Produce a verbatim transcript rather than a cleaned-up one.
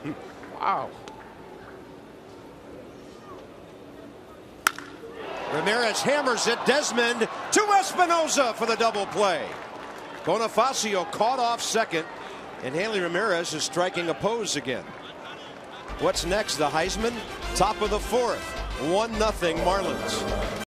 Wow. Ramirez hammers it. Desmond to Espinosa for the double play. Bonifacio caught off second, and Hanley Ramirez is striking a pose again. What's next? The Heisman? Top of the fourth. one nothing Marlins.